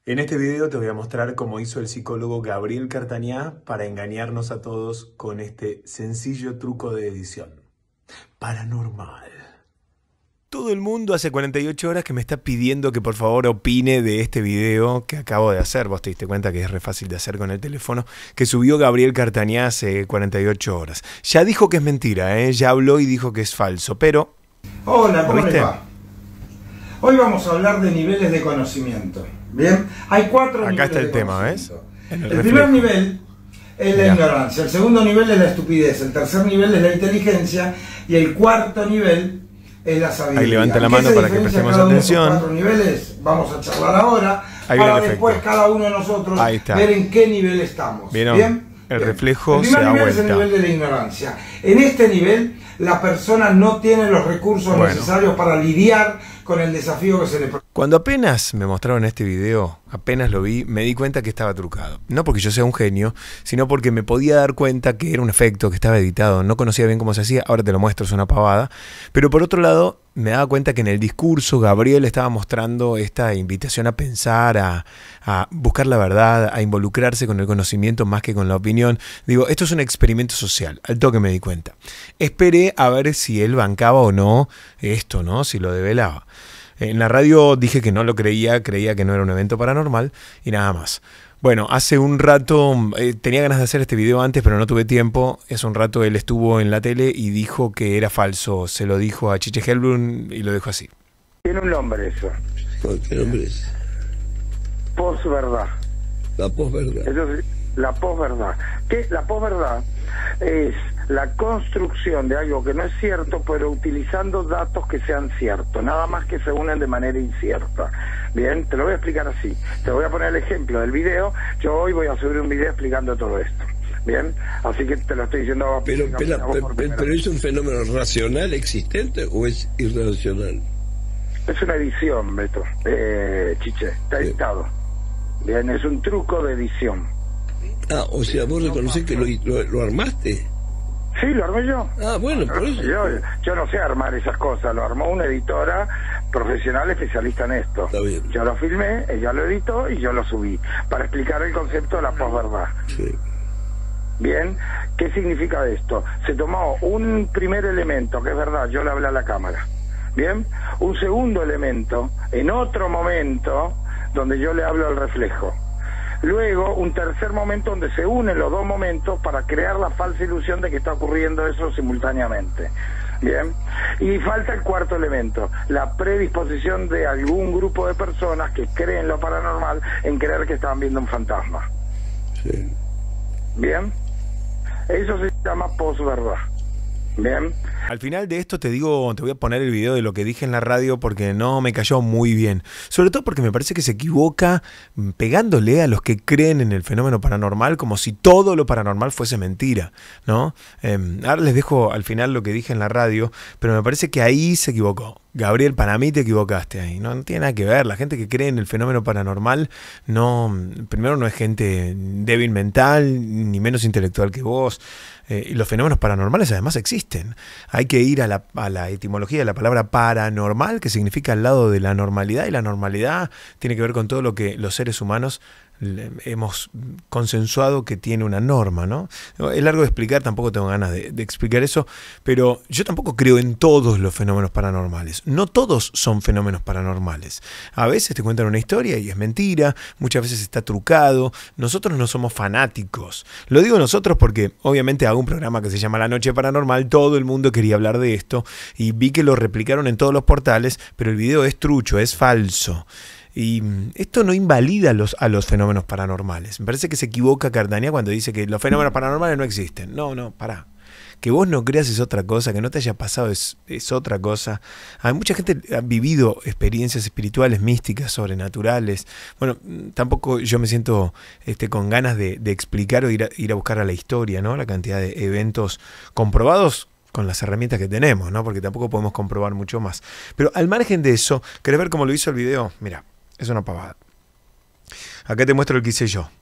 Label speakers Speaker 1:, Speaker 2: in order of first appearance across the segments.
Speaker 1: En este video te voy a mostrar cómo hizo el psicólogo Gabriel Cartañá para engañarnos a todos con este sencillo truco de edición. Paranormal. Todo el mundo hace 48 horas que me está pidiendo que por favor opine de este video que acabo de hacer. Vos te diste cuenta que es re fácil de hacer con el teléfono, que subió Gabriel Cartañá hace 48 horas. Ya dijo que es mentira, ya habló y dijo que es falso, pero...
Speaker 2: Hola, ¿cómo le va? Hoy vamos a hablar de niveles de conocimiento. Bien, hay 4 niveles.
Speaker 1: Acá está el
Speaker 2: de
Speaker 1: tema, ¿ves?
Speaker 2: El primer nivel es la ignorancia, el segundo nivel es la estupidez, el tercer nivel es la inteligencia y el cuarto nivel es la sabiduría.
Speaker 1: Ahí levanta la mano para que prestemos atención.
Speaker 2: Los 4 niveles vamos a charlar ahora
Speaker 1: ahí
Speaker 2: para después cada uno de nosotros ver en qué nivel estamos.
Speaker 1: ¿Vieron? El reflejo se da vuelta.
Speaker 2: El primer nivel es el nivel de la ignorancia. En este nivel la persona no tiene los recursos necesarios para lidiar con el desafío que se le presenta.
Speaker 1: Cuando apenas me mostraron este video, apenas lo vi, me di cuenta que estaba trucado. No porque yo sea un genio, sino porque me podía dar cuenta que era un efecto, que estaba editado. No conocía bien cómo se hacía, ahora te lo muestro, es una pavada. Pero por otro lado, me daba cuenta que en el discurso Gabriel estaba mostrando esta invitación a pensar, a buscar la verdad, a involucrarse con el conocimiento más que con la opinión. Digo, esto es un experimento social, al toque me di cuenta. Esperé a ver si él bancaba o no esto, ¿no? Si lo develaba. En la radio dije que no lo creía que no era un evento paranormal y nada más. Bueno, hace un rato, tenía ganas de hacer este video antes, pero no tuve tiempo. Hace un rato él estuvo en la tele y dijo que era falso. Se lo dijo a Chiche Helbrun y lo dejó así.
Speaker 3: Tiene un nombre eso.
Speaker 4: ¿Qué nombre es?
Speaker 3: Posverdad.
Speaker 4: La posverdad.
Speaker 3: Entonces, la posverdad. ¿Qué? La posverdad es la construcción de algo que no es cierto, pero utilizando datos que sean ciertos, nada más que se unen de manera incierta. Bien, te lo voy a explicar así. Te voy a poner el ejemplo del video. Yo hoy voy a subir un video explicando todo esto. Bien, así que te lo estoy diciendo.
Speaker 4: Pero ¿es un fenómeno racional existente o es irracional?
Speaker 3: Es una edición, Beto. Chiche, está editado. Bien, es un truco de edición.
Speaker 4: Ah, o sea, vos reconocés que lo armaste.
Speaker 3: Sí, lo armé yo.
Speaker 4: Ah, bueno, por eso.
Speaker 3: Yo no sé armar esas cosas, lo armó una editora profesional especialista en esto.
Speaker 4: Está bien.
Speaker 3: Yo lo filmé, ella lo editó y yo lo subí para explicar el concepto de la posverdad.
Speaker 4: Sí.
Speaker 3: Bien, ¿qué significa esto? Se tomó un primer elemento, que es verdad, yo le hablé a la cámara. Bien, un segundo elemento, en otro momento, donde yo le hablo al reflejo. Luego, un tercer momento donde se unen los dos momentos para crear la falsa ilusión de que está ocurriendo eso simultáneamente. Bien, y falta el cuarto elemento, la predisposición de algún grupo de personas que creen lo paranormal en creer que estaban viendo un fantasma.
Speaker 4: Sí.
Speaker 3: Bien, eso se llama posverdad. Bien.
Speaker 1: Al final de esto te digo, te voy a poner el video de lo que dije en la radio porque no me cayó muy bien. Sobre todo porque me parece que se equivoca pegándole a los que creen en el fenómeno paranormal como si todo lo paranormal fuese mentira, ¿no? Ahora les dejo al final lo que dije en la radio, pero me parece que ahí se equivocó. Gabriel, para mí te equivocaste ahí. No tiene nada que ver. La gente que cree en el fenómeno paranormal primero no es gente débil mental ni menos intelectual que vos. Y los fenómenos paranormales además existen. Hay que ir a la etimología de la palabra paranormal, que significa al lado de la normalidad, y la normalidad tiene que ver con todo lo que los seres humanos hemos consensuado que tiene una norma, ¿no? Es largo de explicar, tampoco tengo ganas de explicar eso, pero yo tampoco creo en todos los fenómenos paranormales. No todos son fenómenos paranormales. A veces te cuentan una historia y es mentira, muchas veces está trucado. Nosotros no somos fanáticos. Lo digo nosotros porque obviamente hago un programa que se llama La Noche Paranormal, todo el mundo quería hablar de esto y vi que lo replicaron en todos los portales, pero el video es trucho, es falso. Y esto no invalida a los fenómenos paranormales. Me parece que se equivoca Cartañá cuando dice que los fenómenos paranormales no existen. No, pará. Que vos no creas es otra cosa, que no te haya pasado es otra cosa. Hay mucha gente que ha vivido experiencias espirituales, místicas, sobrenaturales. Bueno, tampoco yo me siento con ganas de explicar o ir a buscar a la historia, ¿no? La cantidad de eventos comprobados con las herramientas que tenemos, ¿no? Porque tampoco podemos comprobar mucho más. Pero al margen de eso, ¿querés ver cómo lo hizo el video? Mira, es una pavada. Acá te muestro el que hice yo.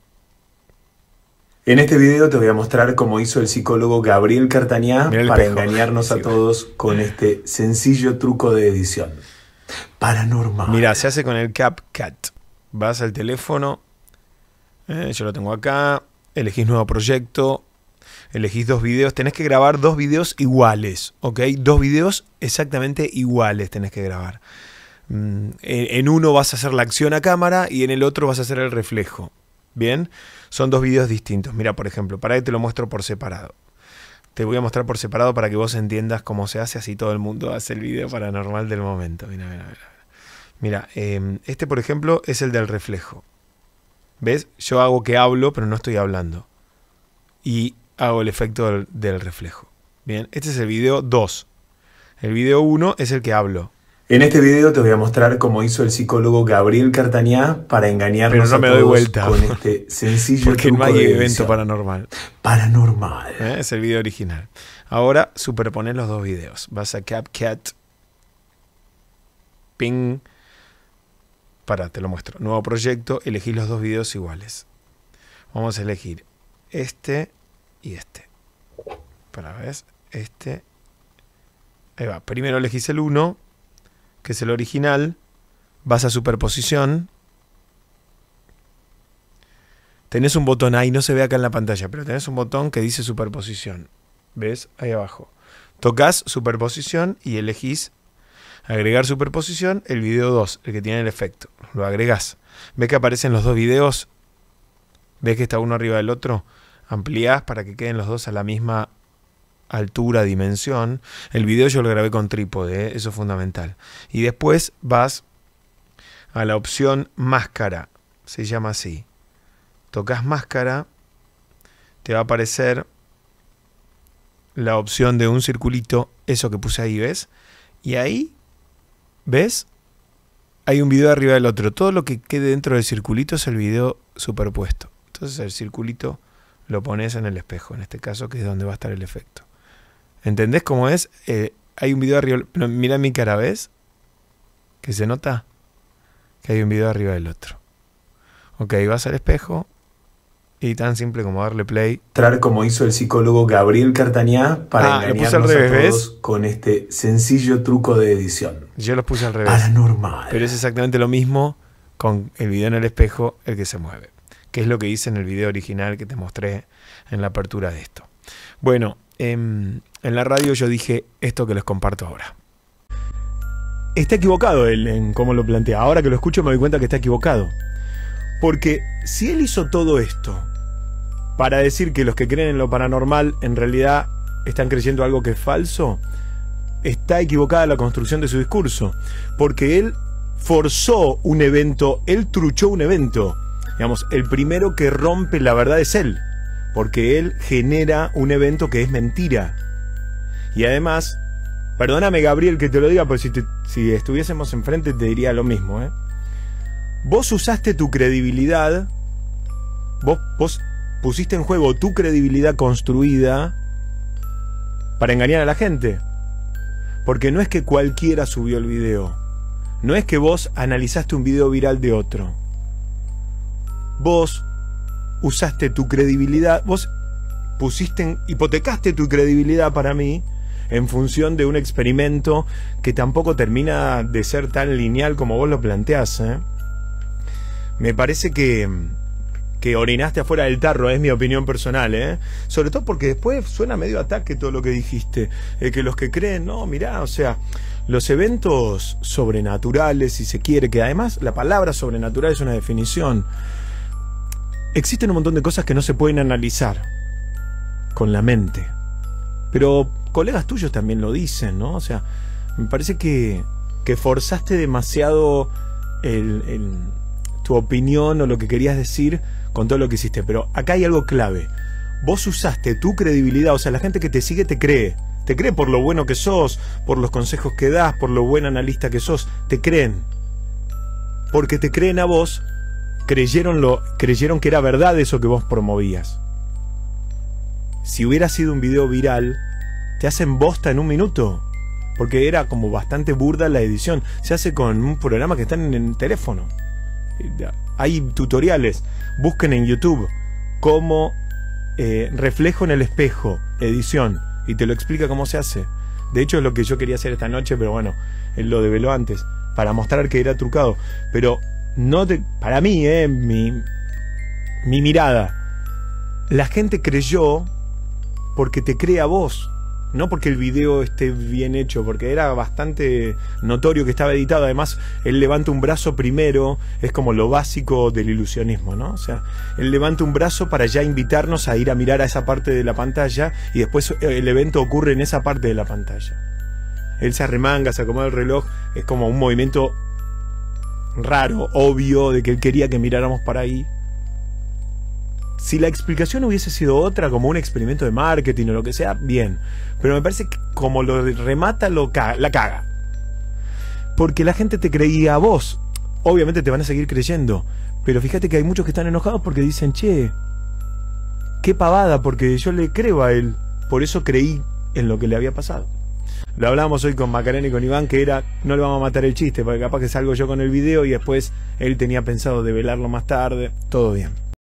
Speaker 1: En este video te voy a mostrar cómo hizo el psicólogo Gabriel Cartañá para engañarnos a todos con este sencillo truco de edición. Paranormal. Mira, se hace con el CapCut. vas al teléfono, yo lo tengo acá, elegís nuevo proyecto, elegís 2 videos, tenés que grabar 2 videos iguales, ¿ok? 2 videos exactamente iguales tenés que grabar. En uno vas a hacer la acción a cámara y en el otro vas a hacer el reflejo. Bien, son 2 videos distintos. Mira, por ejemplo, para que te lo muestro por separado. Te voy a mostrar por separado para que vos entiendas cómo se hace, así todo el mundo hace el video paranormal del momento. Mira, mira, mira. Mira, este por ejemplo es el del reflejo. ¿Ves? Yo hago que hablo, pero no estoy hablando. Y hago el efecto del reflejo. Bien, este es el video 2. El video 1 es el que hablo. En este video te voy a mostrar cómo hizo el psicólogo Gabriel Cartañá para engañarnos pero no me doy vuelta con este sencillo porque no hay evento paranormal. Paranormal. Es el video original. Ahora superponer los 2 videos. Vas a CapCut. Ping. Para, te lo muestro. Nuevo proyecto. Elegí los 2 videos iguales. Vamos a elegir este y este. Para ver. Este. Ahí va. Primero elegís el 1. Que es el original, vas a superposición, tenés un botón ahí, no se ve acá en la pantalla, pero tenés un botón que dice superposición, ¿ves? Ahí abajo. Tocas superposición y elegís agregar superposición, el video 2, el que tiene el efecto, lo agregás. ¿Ves que aparecen los 2 videos? ¿Ves que está uno arriba del otro? Ampliás para que queden los 2 a la misma altura, dimensión. El video yo lo grabé con trípode, eso es fundamental. Y después vas a la opción máscara, se llama así. Tocas máscara, te va a aparecer la opción de un circulito, eso que puse ahí, ¿ves? Y ahí, ¿ves? Hay un video arriba del otro. Todo lo que quede dentro del circulito es el video superpuesto. Entonces el circulito lo pones en el espejo, en este caso, que es donde va a estar el efecto. ¿Entendés cómo es? Hay un video arriba. Mira mi cara, ¿ves? ¿Que se nota? Que hay un video arriba del otro. Ok, vas al espejo. Y tan simple como darle play. Mostrar como hizo el psicólogo Gabriel Cartañá para engañarnos al revés, a todos, ¿ves? Con este sencillo truco de edición. Yo los puse al revés. Paranormal. Pero es exactamente lo mismo con el video en el espejo, el que se mueve. Que es lo que hice en el video original que te mostré en la apertura de esto. Bueno, en la radio yo dije esto que les comparto ahora. Está equivocado él en cómo lo plantea. Ahora que lo escucho me doy cuenta que está equivocado. Porque si él hizo todo esto para decir que los que creen en lo paranormal en realidad están creyendo algo que es falso, está equivocada la construcción de su discurso. Porque él forzó un evento, él truchó un evento. Digamos, el primero que rompe la verdad es él. Porque él genera un evento que es mentira. Y además, perdóname Gabriel que te lo diga, pero si estuviésemos enfrente te diría lo mismo, ¿eh? Vos usaste tu credibilidad, vos pusiste en juego tu credibilidad construida para engañar a la gente. Porque no es que cualquiera subió el video. No es que vos analizaste un video viral de otro. Vos usaste tu credibilidad, vos hipotecaste tu credibilidad para mí en función de un experimento que tampoco termina de ser tan lineal como vos lo planteás, ¿eh? Me parece que orinaste afuera del tarro, es mi opinión personal, ¿eh? Sobre todo porque después suena medio ataque todo lo que dijiste. Que los que creen, no, mirá, o sea, los eventos sobrenaturales, si se quiere, que además la palabra sobrenatural es una definición. Existen un montón de cosas que no se pueden analizar con la mente. Pero colegas tuyos también lo dicen, ¿no? O sea, me parece que forzaste demasiado tu opinión o lo que querías decir con todo lo que hiciste. Pero acá hay algo clave. Vos usaste tu credibilidad, o sea, la gente que te sigue te cree. Te cree por lo bueno que sos, por los consejos que das, por lo buen analista que sos. Te creen. Porque te creen a vos, creyeron que era verdad eso que vos promovías. Si hubiera sido un video viral, te hacen bosta en un minuto. Porque era como bastante burda la edición. Se hace con un programa que está en el teléfono. Hay tutoriales. Busquen en YouTube cómo reflejo en el espejo, edición, y te lo explica cómo se hace. De hecho es lo que yo quería hacer esta noche, pero bueno, él lo develó antes para mostrar que era trucado. Pero para mí, mi mirada, la gente creyó porque te cree a vos, no porque el video esté bien hecho, porque era bastante notorio que estaba editado. Además, él levanta un brazo primero, es como lo básico del ilusionismo, ¿no? O sea, él levanta un brazo para ya invitarnos a ir a mirar a esa parte de la pantalla, y después el evento ocurre en esa parte de la pantalla. Él se arremanga, se acomoda el reloj, es como un movimiento raro, obvio, de que él quería que miráramos para ahí. Si la explicación hubiese sido otra, como un experimento de marketing o lo que sea, bien. Pero me parece que como lo remata, la caga. Porque la gente te creía a vos. Obviamente te van a seguir creyendo. Pero fíjate que hay muchos que están enojados porque dicen, che, qué pavada, porque yo le creo a él. Por eso creí en lo que le había pasado. Lo hablábamos hoy con Macarena y con Iván, que era, no le vamos a matar el chiste, porque capaz que salgo yo con el video y después él tenía pensado develarlo más tarde. Todo bien.